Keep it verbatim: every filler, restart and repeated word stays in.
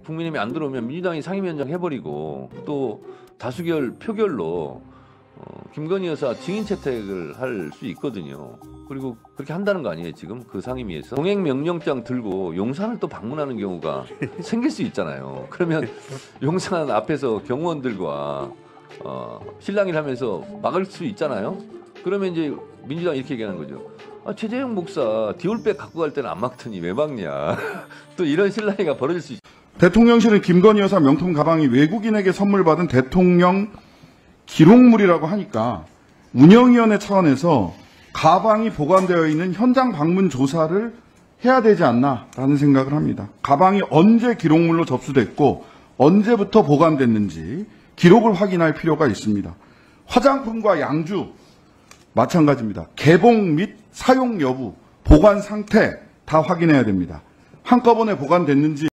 국민의힘이 안 들어오면 민주당이 상임위원장 해버리고 또 다수결 표결로 어, 김건희 여사 증인 채택을 할 수 있거든요. 그리고 그렇게 한다는 거 아니에요 지금 그 상임위에서. 동행명령장 들고 용산을 또 방문하는 경우가 생길 수 있잖아요. 그러면 용산 앞에서 경호원들과 어, 실랑이를 하면서 막을 수 있잖아요. 그러면 이제 민주당이 이렇게 얘기하는 거죠. 아, 최재형 목사 디올백 갖고 갈 때는 안 막더니 왜 막냐. 또 이런 실랑이가 벌어질 수 있죠. 대통령실은 김건희 여사 명품 가방이 외국인에게 선물 받은 대통령 기록물이라고 하니까 운영위원회 차원에서 가방이 보관되어 있는 현장 방문 조사를 해야 되지 않나라는 생각을 합니다. 가방이 언제 기록물로 접수됐고 언제부터 보관됐는지 기록을 확인할 필요가 있습니다. 화장품과 양주 마찬가지입니다. 개봉 및 사용 여부, 보관 상태 다 확인해야 됩니다. 한꺼번에 보관됐는지